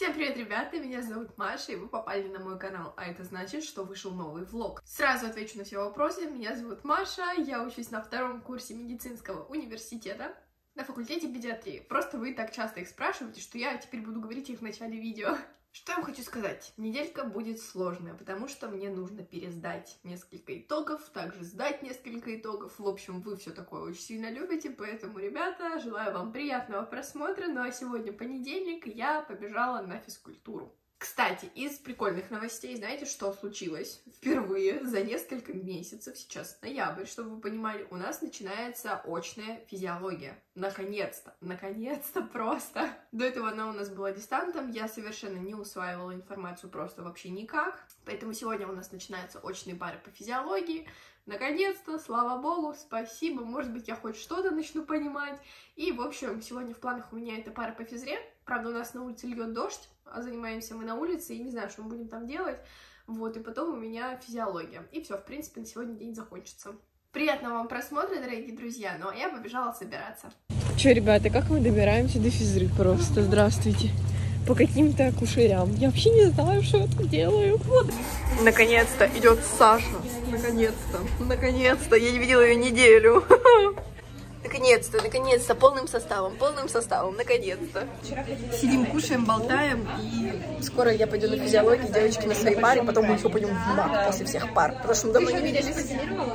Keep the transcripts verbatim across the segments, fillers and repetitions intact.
Всем привет, ребята! Меня зовут Маша, и вы попали на мой канал, а это значит, что вышел новый влог. Сразу отвечу на все вопросы. Меня зовут Маша, я учусь на втором курсе медицинского университета на факультете педиатрии. Просто вы так часто их спрашиваете, что я теперь буду говорить их в начале видео. Что я вам хочу сказать? Неделька будет сложная, потому что мне нужно пересдать несколько итогов, также сдать несколько итогов. В общем, вы все такое очень сильно любите, поэтому, ребята, желаю вам приятного просмотра. Ну а сегодня понедельник, и я побежала на физкультуру. Кстати, из прикольных новостей, знаете, что случилось? Впервые за несколько месяцев, сейчас ноябрь, чтобы вы понимали, у нас начинается очная физиология. Наконец-то, наконец-то просто. До этого она у нас была дистантом, я совершенно не усваивала информацию просто вообще никак. Поэтому сегодня у нас начинаются очные пары по физиологии. Наконец-то, слава богу, спасибо, может быть, я хоть что-то начну понимать. И, в общем, сегодня в планах у меня эта пара по физре. Правда, у нас на улице льет дождь, а занимаемся мы на улице, и не знаю, что мы будем там делать. Вот, и потом у меня физиология. И все, в принципе, на сегодня день закончится. Приятного вам просмотра, дорогие друзья, ну а я побежала собираться. Че, ребята, как мы добираемся до физры просто? Здравствуйте. По каким-то кушерям. Я вообще не знаю, что я тут делаю. Вот. Наконец-то идет Саша. Наконец-то. Наконец-то. Я не видела ее неделю. Наконец-то, наконец-то. Полным составом. Полным составом. Наконец-то. Сидим, кушаем, болтаем. И скоро я пойду на физиологию, девочки на своей паре. Потом мы еще пойдем в МАК после всех пар. Потому что мы давно не виделись.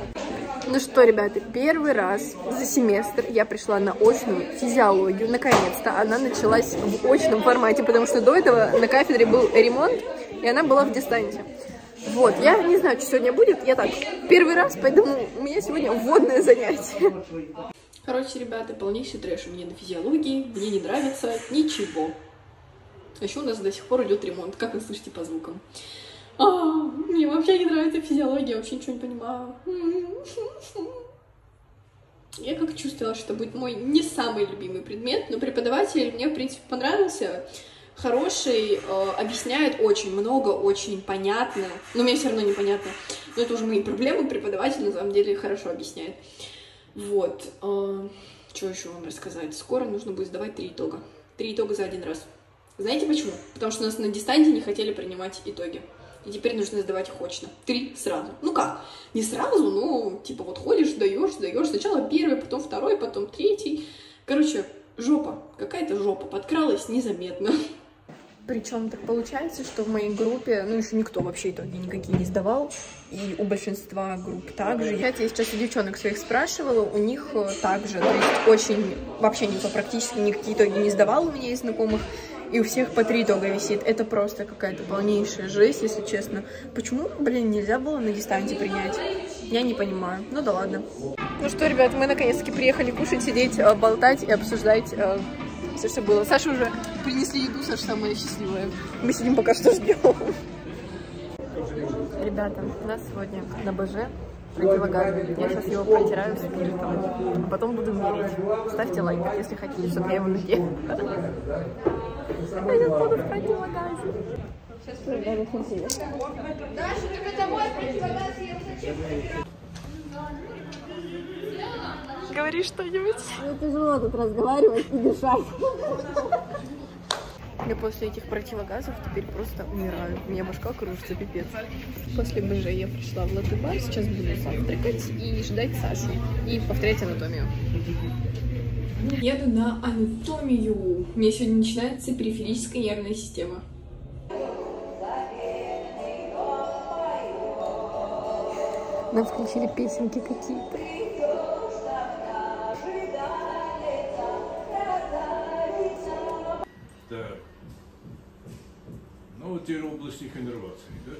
Ну что, ребята, первый раз за семестр я пришла на очную физиологию. Наконец-то она началась в очном формате, потому что до этого на кафедре был ремонт, и она была в дистанте. Вот, я не знаю, что сегодня будет. Я так, первый раз, поэтому у меня сегодня вводное занятие. Короче, ребята, полнейший трэш у меня на физиологии. Мне не нравится ничего. А еще у нас до сих пор идет ремонт, как вы слышите по звукам. А, мне вообще не нравится физиология, вообще ничего не понимаю. Я как чувствовала, что будет мой не самый любимый предмет, но преподаватель мне, в принципе, понравился. Хороший, э, объясняет очень много, очень понятно. Но мне все равно непонятно. Но это уже мои проблемы, преподаватель на самом деле хорошо объясняет. Вот. Э, что еще вам рассказать? Скоро нужно будет сдавать три итога. Три итога за один раз. Знаете почему? Потому что у нас на дистанте не хотели принимать итоги. И теперь нужно сдавать их очно. Три сразу. Ну как? Не сразу, но типа вот ходишь, сдаешь, сдаешь. Сначала первый, потом второй, потом третий. Короче, жопа. Какая-то жопа. Подкралась незаметно. Причем так получается, что в моей группе, ну еще никто вообще итоги никакие не сдавал. И у большинства групп также. Я сейчас у девчонок своих спрашивала, у них также. То есть очень, вообще никто практически никакие итоги не сдавал у меня из знакомых. И у всех по три итога висит. Это просто какая-то полнейшая жесть, если честно. Почему, блин, нельзя было на дистанте принять? Я не понимаю. Ну да ладно. Ну что, ребят, мы наконец-таки приехали кушать, сидеть, болтать и обсуждать э, все, что было. Саша уже принесли еду, Саша самая счастливая. Мы сидим пока что ждем. Ребята, у нас сегодня на БЖ противогаз. Я сейчас его протираю спиртом, а потом буду мерить. Ставьте лайк, если хотите, чтобы я его надела. Я сейчас буду в противогазе. Сейчас проверяю, смотрите. Даша, так это мой противогаз, я зачем проверяю? Говори что-нибудь. Мне тяжело тут разговаривать и дышать. Я после этих противогазов теперь просто умираю. У меня башка кружится, пипец. После БЖ я пришла в латте-бар, сейчас буду завтракать и ждать Сашу. И повторять анатомию. Еду на анатомию. У меня сегодня начинается периферическая нервная система. Нам включили песенки какие-то. Так. Ну вот теперь область их иннервации, да?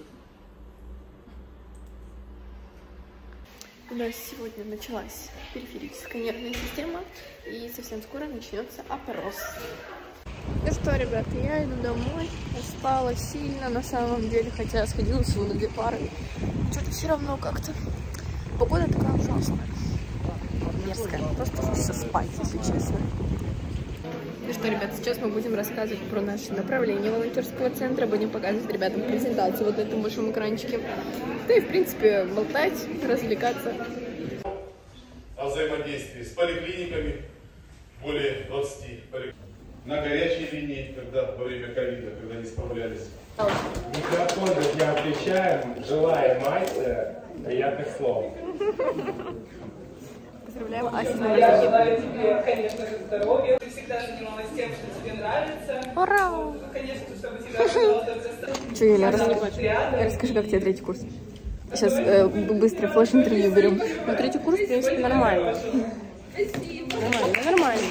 У нас сегодня началась периферическая нервная система, и совсем скоро начнется опрос. Ну что, ребята, я иду домой. Устала сильно на самом деле, хотя сходила всего на две пары. Что-то все равно как-то. Погода такая ужасная. Мерзкая. Просто хочется спать, если честно. Ну что, ребят, сейчас мы будем рассказывать про наше направление волонтерского центра. Будем показывать ребятам презентацию вот на этом большом экранчике. Да и, в принципе, болтать, развлекаться. О взаимодействии с поликлиниками, более двадцати поликлиник. на горячей линии, когда во время ковида, когда не справлялись. Микрофон, друзья, включаем. Желаем Майте приятных слов. Поздравляем, Ася. Я желаю тебе, конечно же, здоровья. Ты всегда занималась тем, что тебе нравится. Ура! Конечно, чтобы тебя было только... Че, Юля, рас... расскажи, как тебе третий курс? Сейчас э, быстро флеш-интервью берем. Ну, третий курс, в принципе, нормально. Нормально, нормально.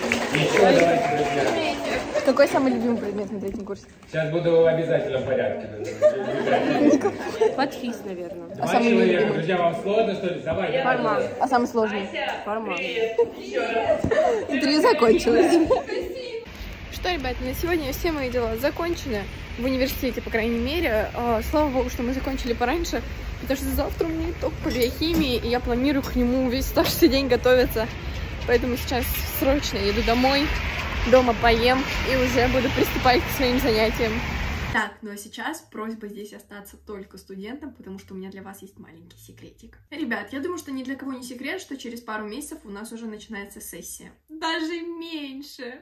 Какой самый любимый предмет на третьем курсе? Сейчас буду в обязательном порядке. Подфиз, наверное. А самый любимый? Друзья, вам сложно, что ли? Давай. Форма. А самый сложный? Форма. Интервью закончилось. Что, ребята, на сегодня все мои дела закончены. В университете, по крайней мере. Слава богу, что мы закончили пораньше. Потому что завтра у меня итог по биохимии, и я планирую к нему весь оставшийся день готовиться. Поэтому сейчас срочно еду домой, дома поем и уже буду приступать к своим занятиям. Так, ну а сейчас просьба здесь остаться только студентом, потому что у меня для вас есть маленький секретик. Ребят, я думаю, что ни для кого не секрет, что через пару месяцев у нас уже начинается сессия. Даже меньше.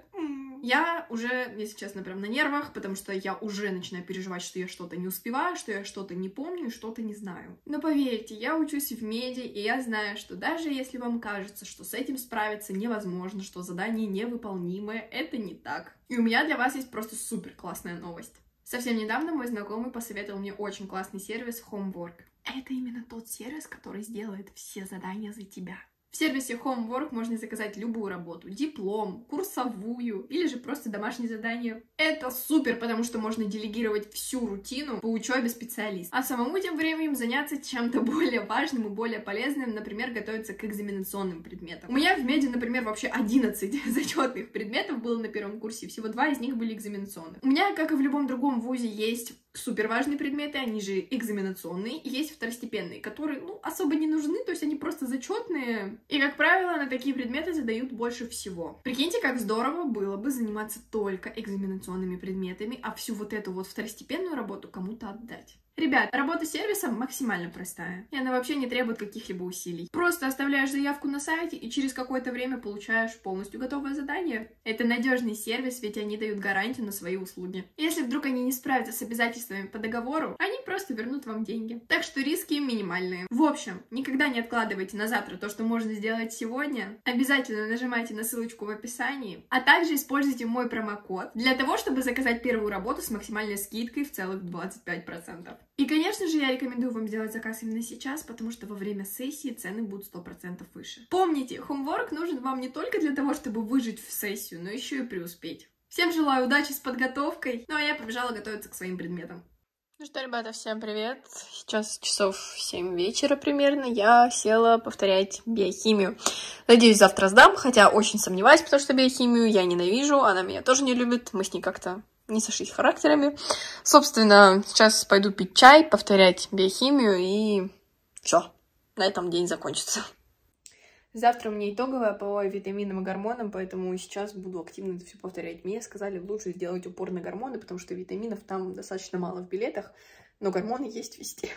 Я уже, если честно, прям на нервах, потому что я уже начинаю переживать, что я что-то не успеваю, что я что-то не помню, что-то не знаю. Но поверьте, я учусь в меди, и я знаю, что даже если вам кажется, что с этим справиться невозможно, что задание невыполнимое, это не так. И у меня для вас есть просто супер классная новость. Совсем недавно мой знакомый посоветовал мне очень классный сервис Homework. Это именно тот сервис, который сделает все задания за тебя. В сервисе Homework можно заказать любую работу, диплом, курсовую или же просто домашнее задание. Это супер, потому что можно делегировать всю рутину по учебе специалиста, а самому тем временем заняться чем-то более важным и более полезным, например, готовиться к экзаменационным предметам. У меня в меди, например, вообще одиннадцать зачетных предметов было на первом курсе, всего два из них были экзаменационные. У меня, как и в любом другом вузе, есть супер важные предметы, они же экзаменационные, и есть второстепенные, которые, ну, особо не нужны, то есть они просто зачетные. И, как правило, на такие предметы задают больше всего. Прикиньте, как здорово было бы заниматься только экзаменационными предметами, а всю вот эту вот второстепенную работу кому-то отдать. Ребят, работа с сервисом максимально простая, и она вообще не требует каких-либо усилий. Просто оставляешь заявку на сайте, и через какое-то время получаешь полностью готовое задание. Это надежный сервис, ведь они дают гарантию на свои услуги. Если вдруг они не справятся с обязательствами по договору, они просто вернут вам деньги. Так что риски минимальные. В общем, никогда не откладывайте на завтра то, что можно сделать сегодня. Обязательно нажимайте на ссылочку в описании, а также используйте мой промокод для того, чтобы заказать первую работу с максимальной скидкой в целых двадцать пять процентов. И, конечно же, я рекомендую вам сделать заказ именно сейчас, потому что во время сессии цены будут сто процентов выше. Помните, Homework нужен вам не только для того, чтобы выжить в сессию, но еще и преуспеть. Всем желаю удачи с подготовкой, ну а я побежала готовиться к своим предметам. Ну что, ребята, всем привет. Сейчас часов семь вечера примерно. Я села повторять биохимию. Надеюсь, завтра сдам, хотя очень сомневаюсь, потому что биохимию я ненавижу, она меня тоже не любит, мы с ней как-то не сошлись характерами. Собственно, сейчас пойду пить чай, повторять биохимию, и все, на этом день закончится. Завтра у меня итоговая по витаминам и гормонам, поэтому сейчас буду активно это все повторять. Мне сказали лучше сделать упор на гормоны, потому что витаминов там достаточно мало в билетах, но гормоны есть везде.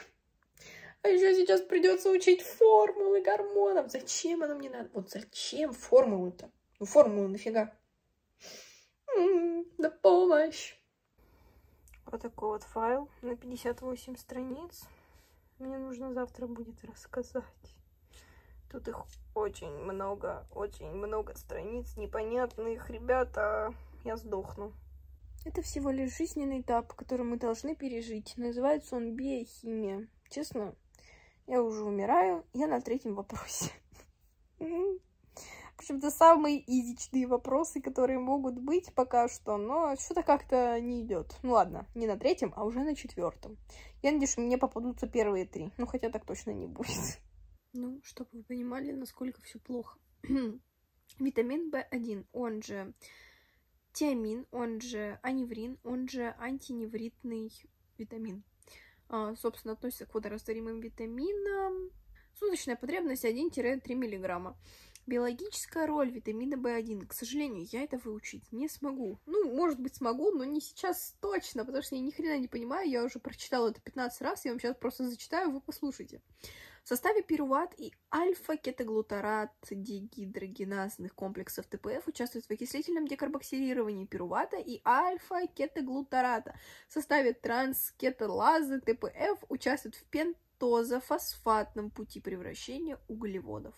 А еще сейчас придется учить формулы гормонов. Зачем оно мне надо? Вот зачем формулы-то? Ну формулы нафига? М-м, да помощь. Вот такой вот файл на пятьдесят восемь страниц. Мне нужно завтра будет рассказать. Тут их очень много, очень много страниц непонятных. Ребята, я сдохну. Это всего лишь жизненный этап, который мы должны пережить. Называется он биохимия. Честно, я уже умираю. Я на третьем вопросе. Причем это самые изичные вопросы, которые могут быть пока что, но что-то как-то не идет. Ну ладно, не на третьем, а уже на четвертом. Я надеюсь, что мне попадутся первые три. Ну хотя так точно не будет. Ну, чтобы вы понимали, насколько все плохо. Витамин бэ один, он же тиамин, он же аневрин, он же антиневритный витамин. А, собственно, относится к водорастворимым витаминам. Суточная потребность один-три миллиграмма. Биологическая роль витамина бэ один. К сожалению, я это выучить не смогу. Ну, может быть, смогу, но не сейчас точно, потому что я ни хрена не понимаю. Я уже прочитала это пятнадцать раз, я вам сейчас просто зачитаю, вы послушайте. В составе пируват и альфа-кетоглутарат дегидрогеназных комплексов тэ пэ эф участвуют в окислительном декарбоксилировании пирувата и альфа-кетоглутарата. В составе транскеталазы тэ пэ эф участвуют в пентозофосфатном пути превращения углеводов.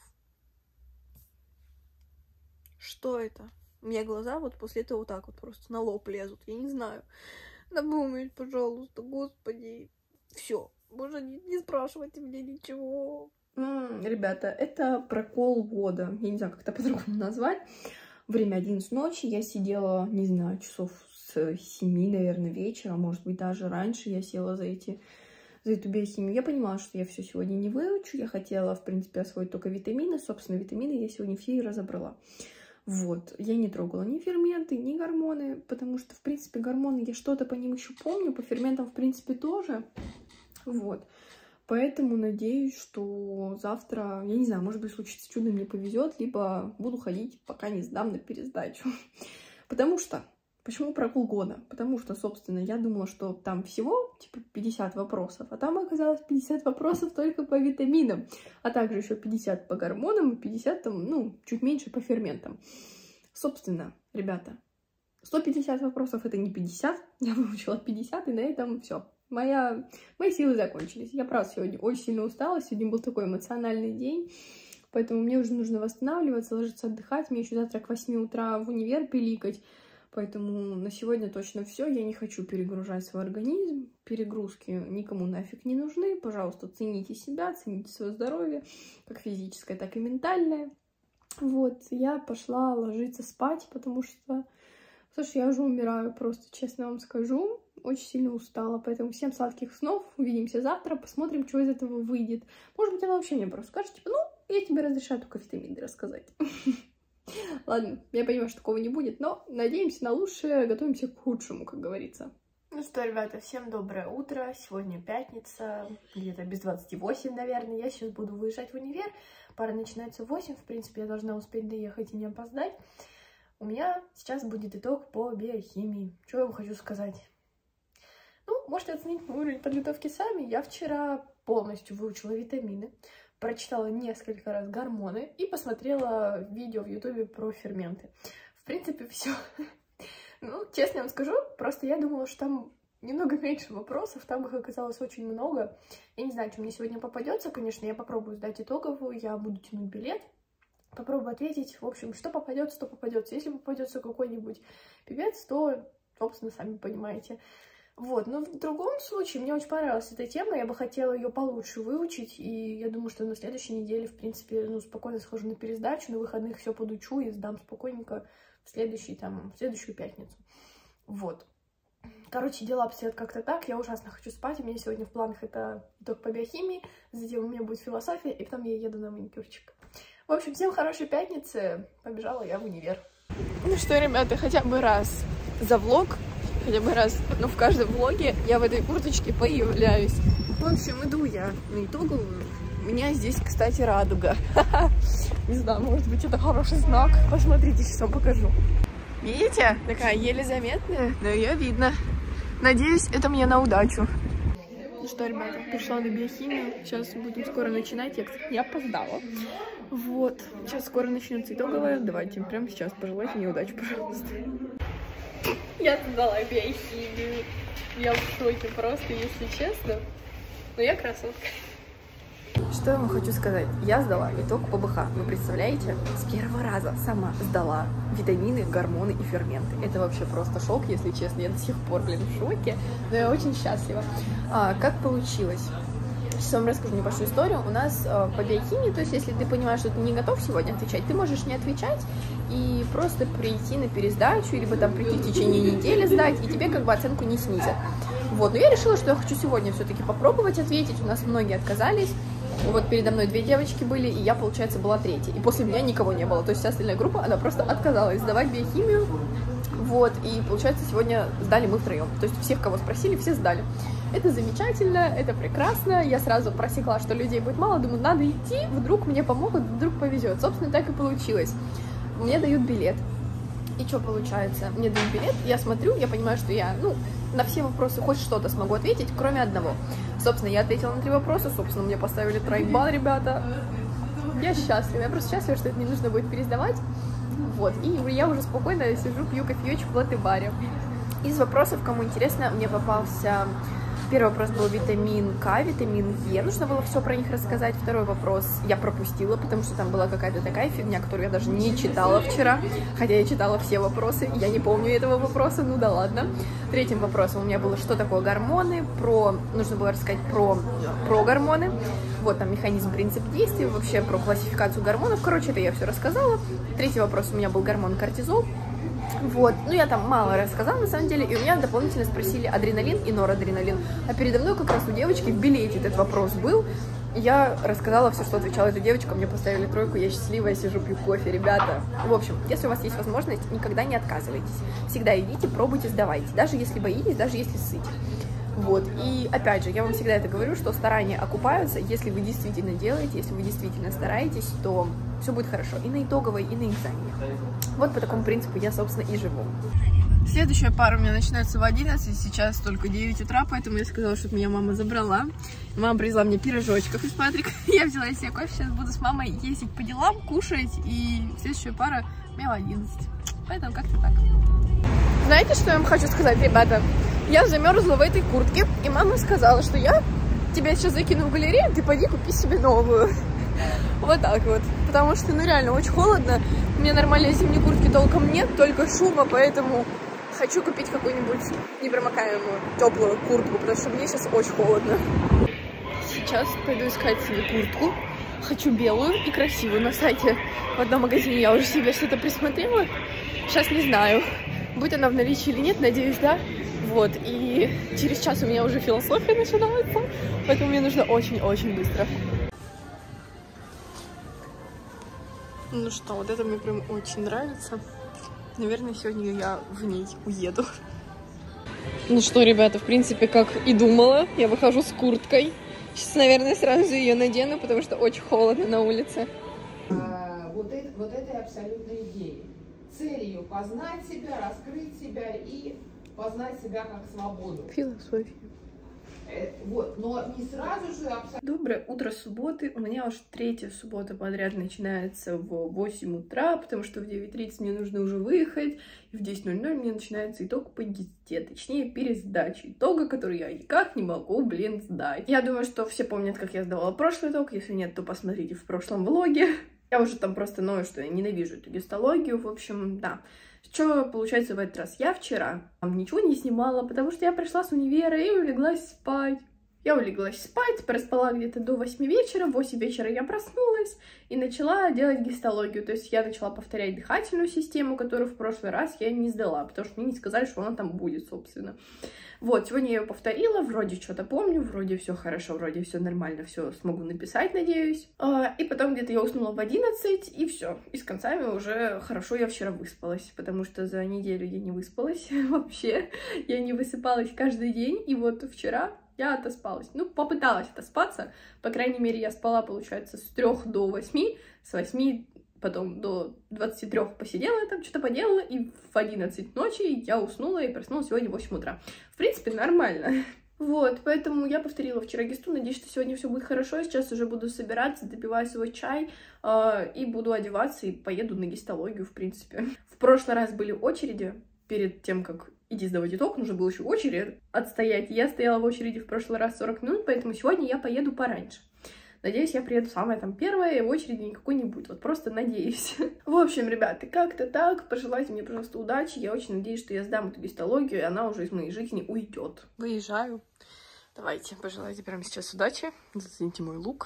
Что это? У меня глаза вот после этого вот так вот просто на лоб лезут. Я не знаю. Напомните, пожалуйста, господи. Все. Боже, не, не спрашивайте меня ничего. М-м, ребята, это прокол года. Я не знаю, как это по-другому назвать. Время одиннадцать ночи. Я сидела, не знаю, часов с семи, наверное, вечера. Может быть, даже раньше я села за эти... за эту биохимию. Я понимала, что я все сегодня не выучу. Я хотела, в принципе, освоить только витамины. Собственно, витамины я сегодня все и разобрала. Вот. Я не трогала ни ферменты, ни гормоны, потому что, в принципе, гормоны, я что-то по ним еще помню, по ферментам, в принципе, тоже. Вот. Поэтому надеюсь, что завтра, я не знаю, может быть, случится чудо, мне повезет, либо буду ходить, пока не сдам на пересдачу. Потому что... Почему про полгода? Потому что, собственно, я думала, что там всего, типа, пятьдесят вопросов, а там оказалось пятьдесят вопросов только по витаминам, а также еще пятьдесят по гормонам и пятьдесят, там, ну, чуть меньше по ферментам. Собственно, ребята, сто пятьдесят вопросов — это не пятьдесят, я выучила пятьдесят, и на этом все. Моя... Мои силы закончились. Я, правда, сегодня очень сильно устала, сегодня был такой эмоциональный день, поэтому мне уже нужно восстанавливаться, ложиться отдыхать, мне еще завтра к восьми утра в универ пиликать. Поэтому на сегодня точно все. Я не хочу перегружать свой организм. Перегрузки никому нафиг не нужны. Пожалуйста, цените себя, цените свое здоровье, как физическое, так и ментальное. Вот, я пошла ложиться спать, потому что, слушай, я уже умираю, просто честно вам скажу. Очень сильно устала, поэтому всем сладких снов. Увидимся завтра, посмотрим, что из этого выйдет. Может быть, она вообще мне просто скажет, типа, ну, я тебе разрешаю только витамины рассказать. Ладно, я понимаю, что такого не будет, но надеемся на лучшее, готовимся к худшему, как говорится. Ну что, ребята, всем доброе утро. Сегодня пятница, где-то без двадцати восьми, наверное. Я сейчас буду выезжать в универ. Пара начинается в восемь, в принципе, я должна успеть доехать и не опоздать. У меня сейчас будет итог по биохимии. Что я вам хочу сказать? Ну, можете оценить мой уровень подготовки сами. Я вчера полностью выучила витамины, прочитала несколько раз гормоны и посмотрела видео в ютубе про ферменты. В принципе, все. Ну, честно вам скажу, просто я думала, что там немного меньше вопросов, там их оказалось очень много. Я не знаю, что мне сегодня попадется, конечно, я попробую сдать итоговую, я буду тянуть билет, попробую ответить. В общем, что попадется, то попадется. Если попадется какой-нибудь пипец, то, собственно, сами понимаете. Вот, но в другом случае мне очень понравилась эта тема, я бы хотела ее получше выучить, и я думаю, что на следующей неделе, в принципе, ну, спокойно схожу на пересдачу, на выходных все подучу и сдам спокойненько в, следующий, там, в следующую пятницу. Вот. Короче, дела обстоят как-то так, я ужасно хочу спать, у меня сегодня в планах это итог по биохимии, затем у меня будет философия, и потом я еду на маникюрчик. В общем, всем хорошей пятницы, побежала я в универ. Ну что, ребята, хотя бы раз за влог, хотя бы раз, ну, в каждом влоге я в этой курточке появляюсь. В общем, иду я на итоговую. У меня здесь, кстати, радуга. Не знаю, может быть, это хороший знак. Посмотрите, сейчас вам покажу. Видите? Такая еле заметная, но ее видно. Надеюсь, это мне на удачу. Ну что, ребята, пришла на биохимию. Сейчас будем скоро начинать. Я, кстати, не опоздала. Вот. Сейчас скоро начнется итоговая. Давайте прямо сейчас пожелайте мне удачи, пожалуйста. Я сдала биохимию. Я в шоке просто, если честно. Но я красотка. Что я вам хочу сказать? Я сдала итог по бэ ха. Вы представляете? С первого раза сама сдала витамины, гормоны и ферменты. Это вообще просто шок, если честно. Я до сих пор, блин, в шоке. Но я очень счастлива. А, как получилось? Сейчас вам расскажу небольшую историю. У нас э, по биохимии, то есть если ты понимаешь, что ты не готов сегодня отвечать, ты можешь не отвечать и просто прийти на пересдачу, либо там прийти в течение недели сдать, и тебе как бы оценку не снизят. Вот, но я решила, что я хочу сегодня все-таки попробовать ответить. У нас многие отказались. Вот передо мной две девочки были, и я, получается, была третьей. И после меня никого не было. То есть вся остальная группа, она просто отказалась сдавать биохимию. Вот, и получается, сегодня сдали мы втроем. То есть всех, кого спросили, все сдали. Это замечательно, это прекрасно. Я сразу просекла, что людей будет мало. Думаю, надо идти, вдруг мне помогут, вдруг повезет. Собственно, так и получилось. Мне дают билет. И что получается? Мне дают билет, я смотрю, я понимаю, что я, ну, на все вопросы хоть что-то смогу ответить, кроме одного. Собственно, я ответила на три вопроса, собственно, мне поставили тройбан, ребята. Я счастлива, я просто счастлива, что это не нужно будет пересдавать. Вот, и я уже спокойно сижу, пью кофеечек в латте-баре. Из вопросов, кому интересно, мне попался... Первый вопрос был витамин К, витамин Е, нужно было все про них рассказать. Второй вопрос я пропустила, потому что там была какая-то такая фигня, которую я даже не читала вчера, хотя я читала все вопросы, я не помню этого вопроса, ну да ладно. Третьим вопросом у меня было, что такое гормоны, про, нужно было рассказать про, про гормоны, вот там механизм, принцип действия, вообще про классификацию гормонов, короче, это я все рассказала. Третий вопрос у меня был гормон кортизол. Вот, ну я там мало рассказала на самом деле, и у меня дополнительно спросили адреналин и норадреналин, а передо мной как раз у девочки в билете этот вопрос был, я рассказала все, что отвечала эта девочка, мне поставили тройку, я счастливая, сижу, пью кофе, ребята. В общем, если у вас есть возможность, никогда не отказывайтесь, всегда идите, пробуйте, сдавайте, даже если боитесь, даже если ссыте. Вот, и опять же, я вам всегда это говорю, что старания окупаются, если вы действительно делаете, если вы действительно стараетесь, то все будет хорошо и на итоговой, и на экзамене. Вот по такому принципу я, собственно, и живу. Следующая пара у меня начинается в одиннадцать, сейчас только девять утра, поэтому я сказала, чтобы меня мама забрала. Мама привезла мне пирожочков из Патрика, я взяла себе кофе, сейчас буду с мамой ездить по делам, кушать, и следующая пара у меня в одиннадцать, поэтому как-то так. Знаете, что я вам хочу сказать, ребята? Я замерзла в этой куртке, и мама сказала, что я тебя сейчас закину в галерею, ты пойди купи себе новую. Вот так вот. Потому что, ну реально, очень холодно. У меня нормальной зимней куртки толком нет, только шума, поэтому хочу купить какую-нибудь непромокаемую, теплую куртку, потому что мне сейчас очень холодно. Сейчас пойду искать себе куртку. Хочу белую и красивую. На сайте в одном магазине я уже себе что-то присмотрела. Сейчас не знаю, будет она в наличии или нет, надеюсь, да. Вот, и через час у меня уже философия начинается, поэтому мне нужно очень-очень быстро. Ну что, вот это мне прям очень нравится. Наверное, сегодня я в ней уеду. Ну что, ребята, в принципе, как и думала, я выхожу с курткой. Сейчас, наверное, сразу ее надену, потому что очень холодно на улице. А, вот, это, вот этой абсолютной идеей. Целью познать себя, раскрыть себя и познать себя как свободу. Философия. Вот, но не сразу же абсолютно... Доброе утро субботы. У меня уже третья суббота подряд начинается в восемь утра, потому что в девять тридцать мне нужно уже выехать, и в десять ноль ноль мне начинается итог по десяти, точнее пересдача итога, который я никак не могу, блин, сдать. Я думаю, что все помнят, как я сдавала прошлый итог, если нет, то посмотрите в прошлом влоге. Я уже там просто ною, что я ненавижу эту гистологию, в общем, да. Что получается в этот раз? Я вчера там ничего не снимала, потому что я пришла с универа и улеглась спать. Я улеглась спать, проспала где-то до восьми вечера, в восемь вечера я проснулась и начала делать гистологию. То есть я начала повторять дыхательную систему, которую в прошлый раз я не сдала, потому что мне не сказали, что она там будет, собственно. Вот, сегодня я ее повторила, вроде что-то помню, вроде все хорошо, вроде все нормально, все смогу написать, надеюсь. И потом где-то я уснула в одиннадцать, и все. И с концами уже хорошо я вчера выспалась, потому что за неделю я не выспалась вообще. Я не высыпалась каждый день, и вот вчера я отоспалась. Ну, попыталась отоспаться, по крайней мере, я спала, получается, с трех до восьми, с восьми потом до двадцати трёх посидела, там что-то поделала, и в одиннадцать ночи я уснула и проснулась сегодня в восемь утра. В принципе, нормально. Вот, поэтому я повторила вчера гисту, надеюсь, что сегодня все будет хорошо. Сейчас уже буду собираться, допиваю свой чай, э, и буду одеваться, и поеду на гистологию, в принципе. В прошлый раз были очереди перед тем, как иди сдавать итог, нужно было еще очередь отстоять. Я стояла в очереди в прошлый раз сорок минут, поэтому сегодня я поеду пораньше. Надеюсь, я приеду самая там первая, и в очереди никакой не будет. Вот просто надеюсь. В общем, ребята, как-то так. Пожелайте мне, пожалуйста, удачи. Я очень надеюсь, что я сдам эту гистологию, и она уже из моей жизни уйдет. Выезжаю. Давайте, пожелайте прямо сейчас удачи. Зацените мой лук.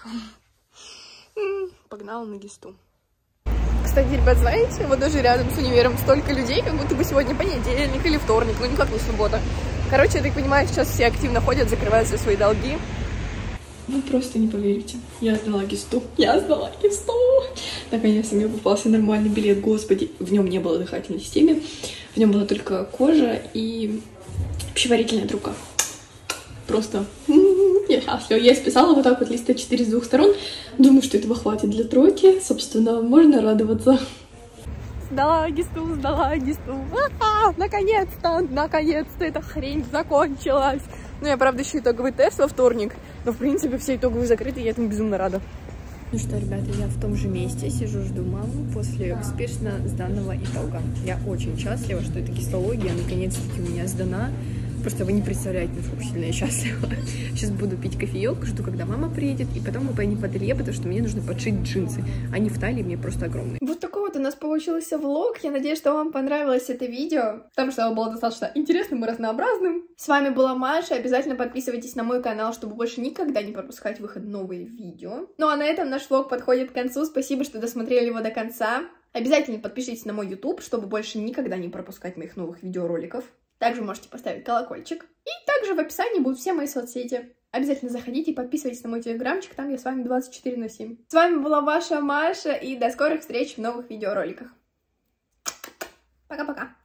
Погнала на гисту. Кстати, ребят, знаете, вот даже рядом с универом столько людей, как будто бы сегодня понедельник или вторник, ну никак не суббота. Короче, я так понимаю, сейчас все активно ходят, закрывают все свои долги. Вы просто не поверите. Я сдала ГИСТу. Я сдала ГИСТу. Наконец-то мне попался нормальный билет. Господи, в нем не было дыхательной системы. В нем была только кожа и пищеварительная трубка. Просто я счастлива. Я исписала вот так вот листа четыре с двух сторон. Думаю, что этого хватит для тройки. Собственно, можно радоваться. Сдала ГИСТу, сдала ГИСТу. А-а-а, наконец-то, наконец-то эта хрень закончилась. Ну, я, правда, еще итоговый тест во вторник. Но, в принципе, все итоговые закрыты, и я этому безумно рада. Ну что, ребята, я в том же месте сижу, жду маму после успешно сданного итога. Я очень счастлива, что эта гистология наконец-таки у меня сдана. Просто вы не представляете, насколько сильно я счастлива. Сейчас буду пить кофеек, жду, когда мама приедет, и потом мы поедем в ателье, потому что мне нужно подшить джинсы. Они в талии мне просто огромные. Вот такой вот у нас получился влог. Я надеюсь, что вам понравилось это видео, потому что оно было достаточно интересным и разнообразным. С вами была Маша. Обязательно подписывайтесь на мой канал, чтобы больше никогда не пропускать выход новые видео. Ну а на этом наш влог подходит к концу. Спасибо, что досмотрели его до конца. Обязательно подпишитесь на мой YouTube, чтобы больше никогда не пропускать моих новых видеороликов. Также можете поставить колокольчик. И также в описании будут все мои соцсети. Обязательно заходите и подписывайтесь на мой телеграмчик, там я с вами двадцать четыре на семь. С вами была ваша Маша, и до скорых встреч в новых видеороликах. Пока-пока.